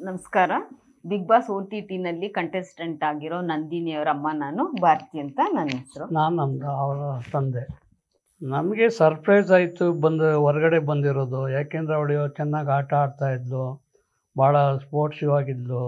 ನಮಸ್ಕಾರ. Bigg Boss OTT ನಲ್ಲಿ contestant ಆಗಿರೋ ನಂದಿನಿ ಅವರ ಅಮ್ಮ ನಾನು, ಭಾರತಿ ಅಂತ ನನ್ನ ಹೆಸರು. ನಮ್ದು ಅವರ ತಂದೆ. ನಮಗೆ ಸರ್ಪ್ರೈಸ್ ಆಯಿತು ಹೊರಗಡೆ ಬಂದಿರೋದು. ಯಾಕೆಂದರೆ ಅವಳು ಚೆನ್ನಾಗಿ ಆಟ ಆಡ್ತಾಯಿದ್ಲು, ಭಾಳ ಸ್ಪೋರ್ಟ್ಸಿವ್ ಆಗಿದ್ಲು,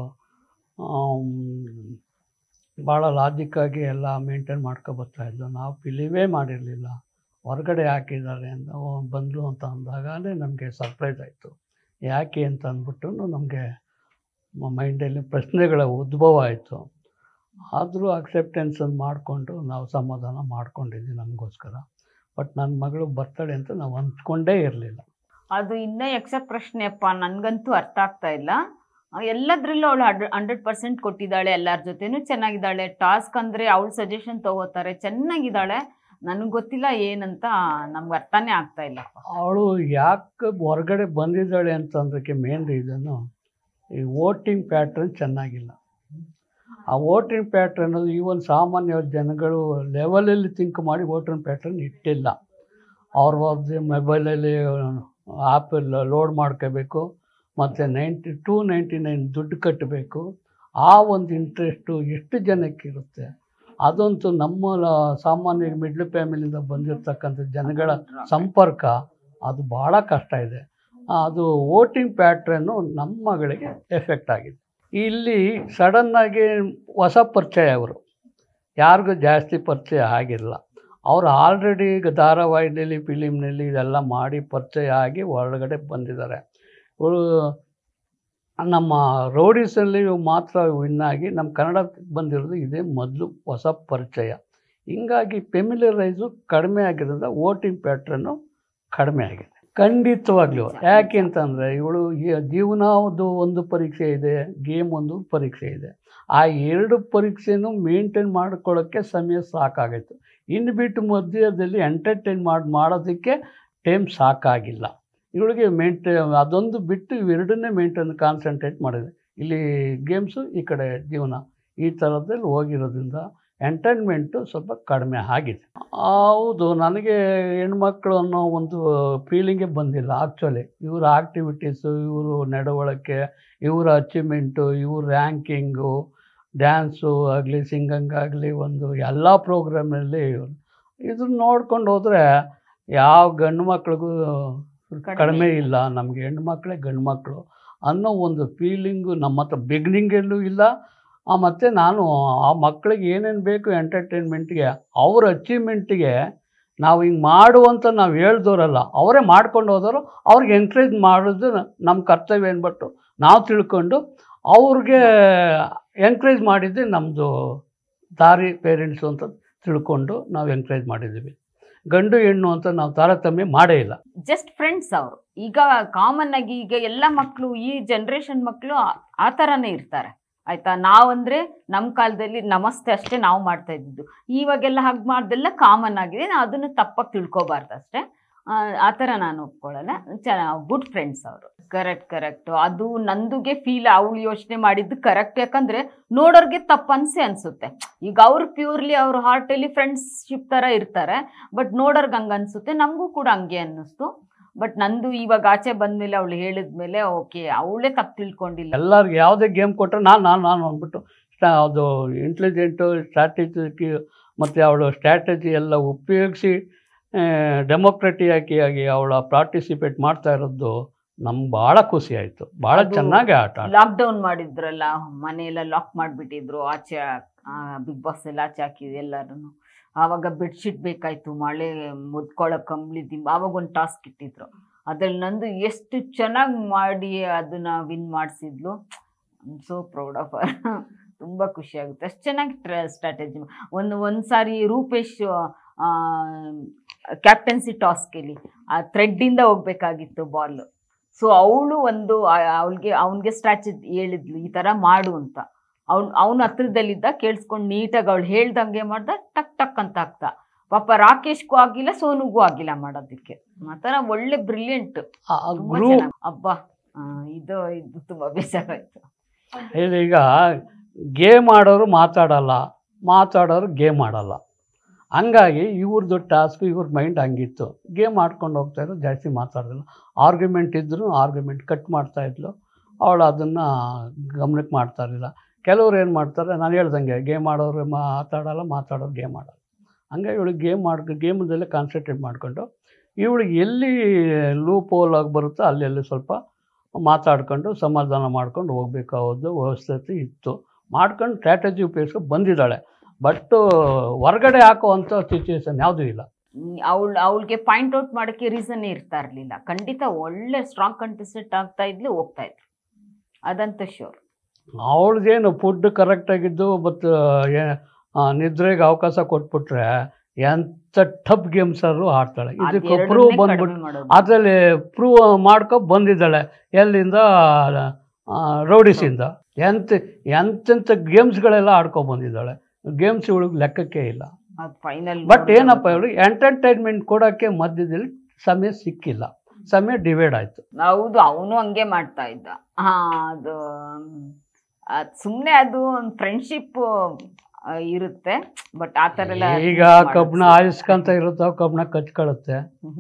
ಭಾಳ ಲಾಜಿಕ್ಕಾಗಿ ಎಲ್ಲ ಮೇಂಟೈನ್ ಮಾಡ್ಕೊಬರ್ತಾಯಿದ್ಲು. ನಾವು ಬಿಲೀವೇ ಮಾಡಿರಲಿಲ್ಲ. ಹೊರಗಡೆ ಹಾಕಿದ್ದಾರೆ ಅಂತ ಬಂದಳು ಅಂತ ಅಂದಾಗಲೇ ನಮಗೆ ಸರ್ಪ್ರೈಸ್ ಆಯಿತು. ಯಾಕೆ ಅಂತ ಅಂದ್ಬಿಟ್ಟು ನಮಗೆ ಮೈಂಡಲ್ಲಿ ಪ್ರಶ್ನೆಗಳ ಉದ್ಭವ ಆಯಿತು. ಆದರೂ ಅಕ್ಸೆಪ್ಟೆನ್ಸನ್ನು ಮಾಡಿಕೊಂಡು ನಾವು ಸಮಾಧಾನ ಮಾಡ್ಕೊಂಡಿದ್ವಿ ನಮಗೋಸ್ಕರ. ಬಟ್ ನನ್ನ ಮಗಳು ಬರ್ತಾಳೆ ಅಂತ ನಾವು ಅಂದ್ಕೊಂಡೇ ಇರಲಿಲ್ಲ. ಅದು ಇನ್ನೂ ಯಕ್ಷ ಪ್ರಶ್ನೆಯಪ್ಪ, ನನಗಂತೂ ಅರ್ಥ ಆಗ್ತಾ ಇಲ್ಲ. ಎಲ್ಲದರಲ್ಲೂ ಅವಳು 100% ಕೊಟ್ಟಿದ್ದಾಳೆ, ಎಲ್ಲರ ಜೊತೆನೂ ಚೆನ್ನಾಗಿದ್ದಾಳೆ. ಟಾಸ್ಕ್ ಅಂದರೆ ಅವಳು ಸಜೆಷನ್ ತೊಗೋತಾರೆ, ಚೆನ್ನಾಗಿದ್ದಾಳೆ. ನನಗೆ ಗೊತ್ತಿಲ್ಲ ಏನಂತ, ನಮ್ಗೆ ಅರ್ಥನೇ ಆಗ್ತಾ ಇಲ್ಲ. ಅವಳು ಯಾಕೆ ಹೊರಗಡೆ ಬಂದಿದ್ದಾಳೆ ಅಂತಂದಕ್ಕೆ ಮೇನ್ ರೀಸನ್ನು ಈ ವೋಟಿಂಗ್ ಪ್ಯಾಟ್ರನ್ ಚೆನ್ನಾಗಿಲ್ಲ. ಆ ವೋಟಿಂಗ್ ಪ್ಯಾಟ್ರನ್ ಈವನ್ ಸಾಮಾನ್ಯ ಜನಗಳು ಲೆವೆಲಲ್ಲಿ ಥಿಂಕ್ ಮಾಡಿ ವೋಟಿಂಗ್ ಪ್ಯಾಟ್ರನ್ ಇಟ್ಟಿಲ್ಲ. ಅವ್ರ ಮೊಬೈಲಲ್ಲಿ ಆ್ಯಪಲ್ಲಿ ಲೋಡ್ ಮಾಡ್ಕೋಬೇಕು, ಮತ್ತು 299 ದುಡ್ಡು ಕಟ್ಟಬೇಕು. ಆ ಒಂದು ಇಂಟ್ರೆಸ್ಟು ಎಷ್ಟು ಜನಕ್ಕಿರುತ್ತೆ. ಅದಂತೂ ನಮ್ಮ ಸಾಮಾನ್ಯ ಮಿಡ್ಲ್ ಫ್ಯಾಮಿಲಿಯಿಂದ ಬಂದಿರತಕ್ಕಂಥ ಜನಗಳ ಸಂಪರ್ಕ ಅದು ಭಾಳ ಕಷ್ಟ ಇದೆ. ಅದು ವೋಟಿಂಗ್ ಪ್ಯಾಟ್ರನ್ನು ನಮ್ಮ ಮಗಳಿಗೆ ಎಫೆಕ್ಟ್ ಆಗಿದೆ. ಇಲ್ಲಿ ಸಡನ್ನಾಗಿ ಹೊಸ ಪರಿಚಯ, ಅವರು ಯಾರಿಗೂ ಜಾಸ್ತಿ ಪರಿಚಯ ಆಗಿಲ್ಲ. ಅವರು ಆಲ್ರೆಡಿ ಧಾರಾವಾಹಿನಲ್ಲಿ ಫಿಲಿಮ್ನಲ್ಲಿ ಇದೆಲ್ಲ ಮಾಡಿ ಪರಿಚಯ ಆಗಿ ಹೊರಗಡೆ ಬಂದಿದ್ದಾರೆ. ಇವರು ನಮ್ಮ ರೋಡೀಸಲ್ಲಿ ಮಾತ್ರ ವಿನ್ನಾಗಿ ನಮ್ಮ ಕನ್ನಡಕ್ಕೆ ಬಂದಿರೋದು ಇದೇ ಮೊದಲು ಹೊಸ ಪರಿಚಯ. ಹೀಗಾಗಿ ಫೆಮಿಲಿಯರೈಸು ಕಡಿಮೆ ಆಗಿರೋದ್ರಿಂದ ವೋಟಿಂಗ್ ಪ್ಯಾಟ್ರನ್ನು ಕಡಿಮೆ ಆಗಿದೆ ಖಂಡಿತವಾಗ್ಲೂ. ಯಾಕೆ ಅಂತಂದರೆ ಇವಳು ಜೀವನದ್ದು ಒಂದು ಪರೀಕ್ಷೆ ಇದೆ, ಗೇಮ್ ಒಂದು ಪರೀಕ್ಷೆ ಇದೆ. ಆ ಎರಡು ಪರೀಕ್ಷೆನೂ ಮೇಂಟೈನ್ ಮಾಡ್ಕೊಳ್ಳೋಕ್ಕೆ ಸಮಯ ಸಾಕಾಗಿತ್ತು. ಇನ್ನು ಬಿಟ್ಟು ಮಧ್ಯದಲ್ಲಿ ಎಂಟರ್ಟೈನ್ ಮಾಡೋದಕ್ಕೆ ಟೈಮ್ ಸಾಕಾಗಿಲ್ಲ ಇವಳಿಗೆ. ಅದೊಂದು ಬಿಟ್ಟು ಇವೆರಡನ್ನೇ ಕಾನ್ಸಂಟ್ರೇಟ್ ಮಾಡಿದೆ. ಇಲ್ಲಿ ಗೇಮ್ಸು, ಈ ಕಡೆ ಜೀವನ, ಈ ಥರದಲ್ಲಿ ಹೋಗಿರೋದ್ರಿಂದ ಎಂಟರ್ಟೈನ್ಮೆಂಟು ಸ್ವಲ್ಪ ಕಡಿಮೆ ಆಗಿದೆ. ಹೌದು, ನನಗೆ ಹೆಣ್ಮಕ್ಳು ಅನ್ನೋ ಒಂದು ಫೀಲಿಂಗೇ ಬಂದಿಲ್ಲ ಆ್ಯಕ್ಚುಲಿ. ಇವರ ಆ್ಯಕ್ಟಿವಿಟೀಸು, ಇವರು ನಡವಳಿಕೆ, ಇವರ ಅಚೀವ್ಮೆಂಟು, ಇವ್ರ ರ್ಯಾಂಕಿಂಗು, ಡ್ಯಾನ್ಸು ಆಗಲಿ, ಸಿಂಗಂಗ್ ಆಗಲಿ, ಒಂದು ಎಲ್ಲ ಪ್ರೋಗ್ರಾಮಲ್ಲಿ ಇದನ್ನು ನೋಡ್ಕೊಂಡು ಹೋದರೆ ಯಾವ ಗಂಡು ಮಕ್ಳಿಗೂ ಕಡಿಮೆ ಇಲ್ಲ. ನಮಗೆ ಹೆಣ್ಮಕ್ಳೇ ಗಂಡು ಮಕ್ಕಳು ಅನ್ನೋ ಒಂದು ಫೀಲಿಂಗು ನಮ್ಮ ಹತ್ರ ಬಿಗ್ನಿಂಗಲ್ಲೂ ಇಲ್ಲ. ಮತ್ತು ನಾನು ಆ ಮಕ್ಕಳಿಗೆ ಏನೇನು ಬೇಕು ಎಂಟರ್ಟೈನ್ಮೆಂಟ್ಗೆ, ಅವ್ರ ಅಚೀವ್ಮೆಂಟಿಗೆ ನಾವು ಹಿಂಗೆ ಮಾಡುವಂತ ನಾವು ಹೇಳ್ದೋರಲ್ಲ, ಅವರೇ ಮಾಡ್ಕೊಂಡು ಹೋದವರು. ಅವ್ರಿಗೆ ಎಂಕರೇಜ್ ಮಾಡೋದು ನಮ್ಮ ಕರ್ತವ್ಯ ಅಂದ್ಬಿಟ್ಟು ನಾವು ತಿಳ್ಕೊಂಡು ಅವ್ರಿಗೆ ಎಂಕರೇಜ್ ಮಾಡಿದ್ದೆ ನಮ್ಮದು ದಾರಿ ಪೇರೆಂಟ್ಸು ಅಂತ ತಿಳ್ಕೊಂಡು ನಾವು ಎಂಕರೇಜ್ ಮಾಡಿದ್ದೀವಿ. ಗಂಡು ಹೆಣ್ಣು ಅಂತ ನಾವು ತಾರತಮ್ಯ ಮಾಡೇ ಇಲ್ಲ, ಜಸ್ಟ್ ಫ್ರೆಂಡ್ಸ್ ಅವರು. ಈಗ ಕಾಮನ್ ಆಗಿ ಈಗ ಎಲ್ಲ ಮಕ್ಕಳು, ಈ ಜನ್ರೇಷನ್ ಮಕ್ಕಳು ಆ ಥರನೇ ಇರ್ತಾರೆ ಆಯಿತಾ. ನಾವಂದರೆ ನಮ್ಮ ಕಾಲದಲ್ಲಿ ನಮಸ್ತೆ ಅಷ್ಟೇ ನಾವು ಮಾಡ್ತಾ ಇದ್ದಿದ್ದು. ಇವಾಗೆಲ್ಲ ಹಾಗೆ ಮಾಡ್ದೆಲ್ಲ ಕಾಮನ್ ಆಗಿದೆ. ನಾವು ಅದನ್ನು ತಪ್ಪಾಗಿ ತಿಳ್ಕೊಬಾರ್ದು ಅಷ್ಟೇ. ಆ ಥರ ನಾನು ಒಪ್ಕೊಳ್ಳಲ್ಲ. ಗುಡ್ ಫ್ರೆಂಡ್ಸ್ ಅವರು. ಕರೆಕ್ಟು. ಅದು ನಂದುಗೆ ಫೀಲ್, ಅವಳು ಯೋಚನೆ ಮಾಡಿದ್ದು ಕರೆಕ್ಟ್. ಯಾಕಂದರೆ ನೋಡೋರಿಗೆ ತಪ್ಪು ಅನಿಸುತ್ತೆ. ಈಗ ಅವ್ರು ಪ್ಯೂರ್ಲಿ ಅವ್ರ ಹಾರ್ಟಲ್ಲಿ ಫ್ರೆಂಡ್ಶಿಪ್ ಥರ ಇರ್ತಾರೆ, ಬಟ್ ನೋಡೋರ್ಗೆ ಹಂಗೆ ಅನಿಸುತ್ತೆ. ನಮಗೂ ಕೂಡ ಹಂಗೆ ಅನ್ನಿಸ್ತು. ಬಟ್ ನಂದು ಇವಾಗ ಆಚೆ ಬಂದಮೇಲೆ ಅವಳು ಹೇಳಿದ್ಮೇಲೆ ಓಕೆ, ಅವಳೇ ತಪ್ಪು ತಿಳ್ಕೊಂಡಿಲ್ಲ. ಎಲ್ಲರಿಗೂ ಯಾವುದೇ ಗೇಮ್ ಕೊಟ್ಟರೆ ನಾನು ಅಂದ್ಬಿಟ್ಟು ಅದು ಇಂಟೆಲಿಜೆಂಟು, ಸ್ಟ್ರಾಟಜಿಕ್ ಮತ್ತು ಅವಳು ಸ್ಟ್ರಾಟಜಿ ಎಲ್ಲ ಉಪಯೋಗಿಸಿ ಡೆಮೋಕ್ರೆಟಿಯಾಗಿ ಅವಳ ಪಾರ್ಟಿಸಿಪೇಟ್ ಮಾಡ್ತಾ ಇರೋದು ನಮ್ಗೆ ಭಾಳ ಖುಷಿ ಆಯಿತು. ಭಾಳ ಚೆನ್ನಾಗಿ ಆಟ. ಲಾಕ್ಡೌನ್ ಮಾಡಿದ್ರಲ್ಲ, ಮನೆಯೆಲ್ಲ ಲಾಕ್ ಮಾಡಿಬಿಟ್ಟಿದ್ರು, ಆಚೆ ಬಿಗ್ ಬಾಸ್ ಎಲ್ಲ ಆಚೆ ಹಾಕಿದ್ರು ಎಲ್ಲರೂ. ಆವಾಗ ಬೆಡ್ಶೀಟ್ ಬೇಕಾಯಿತು, ಮಳೆ ಮುದ್ಕೊಳ್ಳೋ ಕಂಬ್ಳಿ ದಿಂಬ. ಆವಾಗ ಒಂದು ಟಾಸ್ಕ್ ಇಟ್ಟಿದ್ರು, ಅದ್ರಲ್ಲಿ ನಂದು ಎಷ್ಟು ಚೆನ್ನಾಗಿ ಮಾಡಿ ಅದನ್ನು ವಿನ್ ಮಾಡಿಸಿದ್ಲು. So proud of her. ತುಂಬ ಖುಷಿಯಾಗುತ್ತೆ. ಅಷ್ಟು ಚೆನ್ನಾಗಿ ಸ್ಟ್ರಾಟಜಿ. ಒಂದು ಸಾರಿ ರೂಪೇಶ್ ಕ್ಯಾಪ್ಟನ್ಸಿ ಟಾಸ್ಕಲ್ಲಿ ಆ ಥ್ರೆಡ್ಡಿಂದ ಹೋಗ್ಬೇಕಾಗಿತ್ತು ಬಾಲ್. ಸೊ ಅವಳು ಅವನಿಗೆ ಸ್ಟ್ರಾಟಜಿ ಹೇಳಿದ್ಲು, ಈ ಥರ ಮಾಡು ಅಂತ. ಅವನ ಹತ್ರದಲ್ಲಿದ್ದ ಕೇಳಿಸ್ಕೊಂಡು ನೀಟಾಗಿ ಅವಳು ಹೇಳ್ದಂಗೆ ಮಾಡ್ದ, ಟಕ್ ಅಂತ ಆಗ್ತಾ. ಪಾಪ ರಾಕೇಶ್ಗೂ ಆಗಿಲ್ಲ, ಸೋನುಗೂ ಆಗಿಲ್ಲ ಮಾಡೋದಕ್ಕೆ. ಆ ಥರ ಒಳ್ಳೆ ಬ್ರಿಲಿಯಂಟ್. ಅಬ್ಬಾ, ಇದು ತುಂಬ ಬೇಜಾರಾಯಿತು. ಈಗ ಗೇಮ್ ಆಡೋರು ಮಾತಾಡೋರು ಗೇಮ್ ಆಡಲ್ಲ. ಹಂಗಾಗಿ ಇವ್ರದ್ದು ಟಾಸ್ಕು, ಇವ್ರ ಮೈಂಡ್ ಹಂಗಿತ್ತು. ಗೇಮ್ ಆಡ್ಕೊಂಡು ಹೋಗ್ತಾಯಿದ್ರು, ಜಾಸ್ತಿ ಮಾತಾಡೋದಿಲ್ಲ. ಆರ್ಗ್ಯುಮೆಂಟ್ ಇದ್ದರೂ ಆರ್ಗ್ಯುಮೆಂಟ್ ಕಟ್ ಮಾಡ್ತಾಯಿದ್ಲು. ಅವಳು ಅದನ್ನು ಗಮನಕ್ಕೆ ಮಾಡ್ತಾ ಇರಲಿಲ್ಲ. ಕೆಲವ್ರು ಏನು ಮಾಡ್ತಾರೆ, ನಾನು ಹೇಳ್ದಂಗೆ ಗೇಮ್ ಆಡೋರು ಮಾತಾಡೋರು ಗೇಮ್ ಆಡೋರು. ಹಂಗೆ ಇವಳಿಗೆ ಗೇಮದಲ್ಲೇ ಕಾನ್ಸಂಟ್ರೇಟ್ ಮಾಡಿಕೊಂಡು ಇವಳಿಗೆ ಎಲ್ಲಿ ಲೂಪ್ ಹೋಲ್ ಆಗಿ ಬರುತ್ತೋ ಅಲ್ಲಿ ಸ್ವಲ್ಪ ಮಾತಾಡ್ಕೊಂಡು ಸಮಾಧಾನ ಮಾಡ್ಕೊಂಡು ಹೋಗ್ಬೇಕಾದ್ದು ವ್ಯವಸ್ಥೆ ಇತ್ತು. ಮಾಡ್ಕೊಂಡು ಸ್ಟ್ರಾಟಜಿ ಉಪಯೋಗಿಸ್ಕೊಂಡು ಬಂದಿದ್ದಾಳೆ. ಬಟ್ ಹೊರಗಡೆ ಹಾಕುವಂಥ ಸಿಚುವೇಶನ್ ಯಾವುದೂ ಇಲ್ಲ. ಅವಳಿಗೆ ಪಾಯಿಂಟ್ ಔಟ್ ಮಾಡೋಕ್ಕೆ ರೀಸನ್ ಇರ್ತಾ ಇರಲಿಲ್ಲ. ಖಂಡಿತ ಒಳ್ಳೆ ಸ್ಟ್ರಾಂಗ್ ಕಂಟೆಸ್ಟೆಂಟ್ ಆಗ್ತಾ ಇದ್ಲು, ಹೋಗ್ತಾ ಇದ್ಲು, ಅದಂತ ಶ್ಯೂರ್. ಅವಳದೇನು ಫುಡ್ ಕರೆಕ್ಟಾಗಿದ್ದು ಮತ್ತು ನಿದ್ರೆಗೆ ಅವಕಾಶ ಕೊಟ್ಬಿಟ್ರೆ ಎಂಥ ಟಫ್ ಗೇಮ್ಸರು ಆಡ್ತಾಳೆ. ಇದಕ್ಕೆ ಪ್ರೂವ್ ಬಂದ್ಬಿಟ್ಟು ಅದರಲ್ಲಿ ಪ್ರೂವ್ ಮಾಡ್ಕೊ ಬಂದಿದ್ದಾಳೆ. ಎಲ್ಲಿಂದ? ರೌಡಿಸಿಂದ. ಎಂತೆಂಥ ಗೇಮ್ಸ್ಗಳೆಲ್ಲ ಬಂದಿದ್ದಾಳೆ. ಗೇಮ್ಸ್ ಇವಳಿಗೆ ಲೆಕ್ಕಕ್ಕೆ ಇಲ್ಲ. ಬಟ್ ಏನಪ್ಪ ಇವಳಿಗೆ ಎಂಟರ್ಟೈನ್ಮೆಂಟ್ ಕೊಡೋಕ್ಕೆ ಮಧ್ಯದಲ್ಲಿ ಸಮಯ ಸಿಕ್ಕಿಲ್ಲ, ಸಮಯ ಡಿವೈಡ್ ಆಯಿತು. ಹೌದು, ಅವನು ಹಂಗೆ ಮಾಡ್ತಾ ಇದ್ದ. ಅದು ಸುಮ್ಮನೆ ಅದು ಒಂದು ಫ್ರೆಂಡ್ಶಿಪ್ ಇರುತ್ತೆ. ಬಟ್ ಆ ಥರ ಎಲ್ಲ ಈಗ ಕಬ್ಬಣ ಆಯಿಸ್ಕೊಂತ ಇರುತ್ತೆ, ಕಬ್ಬಣ ಕಚ್ಕೊಳ್ಳುತ್ತೆ,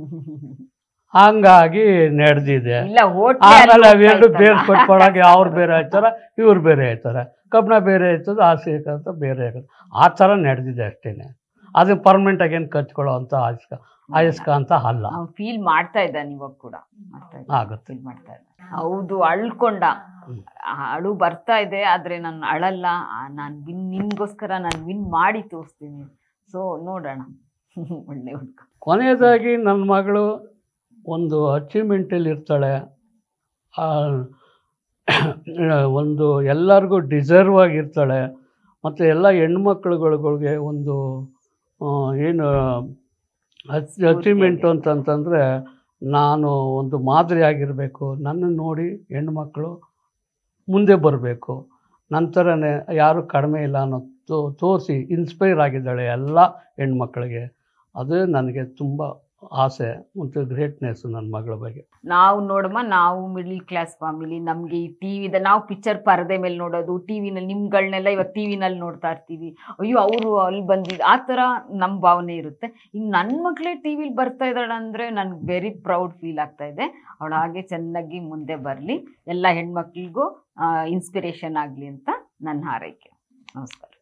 ಹಂಗಾಗಿ ನಡೆದಿದೆ. ಆಮೇಲೆ ಅವೆರಡು ಬೇರೆ ಕೊಟ್ಕೊಳಗೆ ಅವ್ರು ಬೇರೆ ಆಯ್ತಾರ, ಇವ್ರು ಬೇರೆ ಆಯ್ತಾರೆ. ಕಬ್ಬಣ ಬೇರೆ ಆಯ್ತದ, ಆಸೆ ಅಂತ ಬೇರೆ ಆಗುತ್ತೆ. ಆ ಥರ ನಡೆದಿದೆ ಅಷ್ಟೇ. ಅದು ಪರ್ಮನೆಂಟ್ ಆಗೇನು ಕಚ್ಕೊಳ್ಳೋ ಅಂತ ಆಯಸ್ಕ ಅಂತ ಅಲ್ಲ. ಫೀಲ್ ಮಾಡ್ತಾ ಇದ್ದಾನೆ ಇವಾಗ ಕೂಡ, ಆಗುತ್ತೆ, ಫೀಲ್ ಮಾಡ್ತಾ ಇದ್ದ. ಹೌದು, ಅಳ್ಕೊಂಡ, ಅಳು ಬರ್ತಾ ಇದೆ, ಆದರೆ ನಾನು ಅಳಲ್ಲ, ನಾನು ನಿನ್ಗೋಸ್ಕರ ನಾನು ವಿನ್ ಮಾಡಿ ತೋರಿಸ್ತೀನಿ. ಸೊ ನೋಡೋಣ. ಒಳ್ಳೆ ಹುಡುಗ. ಕೊನೆಯದಾಗಿ ನನ್ನ ಮಗಳು ಒಂದು ಅಚೀವ್ಮೆಂಟಲ್ಲಿ ಇರ್ತಾಳೆ. ಒಂದು ಎಲ್ಲರಿಗೂ ಡಿಸರ್ವ್ ಆಗಿರ್ತಾಳೆ. ಮತ್ತು ಎಲ್ಲ ಹೆಣ್ಮಕ್ಳುಗಳಿಗೆ ಒಂದು ಏನು ಅಚೀವ್ಮೆಂಟು ಅಂತಂತಂದರೆ, ನಾನು ಒಂದು ಮಾದರಿ ಆಗಿರಬೇಕು, ನನ್ನನ್ನು ನೋಡಿ ಹೆಣ್ಮಕ್ಳು ಮುಂದೆ ಬರಬೇಕು, ನಂತರನೇ ಯಾರು ಕಡಿಮೆ ಇಲ್ಲ ಅನ್ನೋ ತೋರಿಸಿ ಇನ್ಸ್ಪೈರ್ ಆಗಿದ್ದಾಳೆ ಎಲ್ಲ ಹೆಣ್ಮಕ್ಳಿಗೆ. ಅದೇ ನನಗೆ ತುಂಬ ಆಸೆ ಮತ್ತು ಗ್ರೇಟ್ನೆಸ್ ನನ್ನ ಮಗಳ ಬಗ್ಗೆ. ನಾವು ನೋಡಮ್ಮ, ನಾವು ಮಿಡ್ಲ್ ಕ್ಲಾಸ್ ಫ್ಯಾಮಿಲಿ, ನಮಗೆ ಈ ಟಿವಿದ ನಾವು ಪಿಕ್ಚರ್ ಪರದೆ ಮೇಲೆ ನೋಡೋದು, ಟಿವಿನಲ್ಲಿ ನಿಮ್ಗಳನ್ನೆಲ್ಲ ಇವಾಗ ಟಿವಿನಲ್ಲಿ ನೋಡ್ತಾ ಇರ್ತೀವಿ, ಅಯ್ಯೋ ಅವರು ಅಲ್ಲಿ ಬಂದಿದ್ದು, ಆ ಥರ ನಮ್ಮ ಭಾವನೆ ಇರುತ್ತೆ. ಈಗ ನನ್ನ ಮಗಳೇ ಟಿವಿಲಿ ಬರ್ತಾ ಇದ್ದಾಳೆ ಅಂದರೆ ನನಗೆ ವೆರಿ ಪ್ರೌಡ್ ಫೀಲ್ ಆಗ್ತಾ ಇದೆ. ಅವಳು ಹಾಗೆ ಚೆನ್ನಾಗಿ ಮುಂದೆ ಬರಲಿ, ಎಲ್ಲ ಹೆಣ್ಮಕ್ಳಿಗೂ ಇನ್ಸ್ಪಿರೇಷನ್ ಆಗಲಿ ಅಂತ ನನ್ನ ಹಾರೈಕೆ. ನಮಸ್ಕಾರ.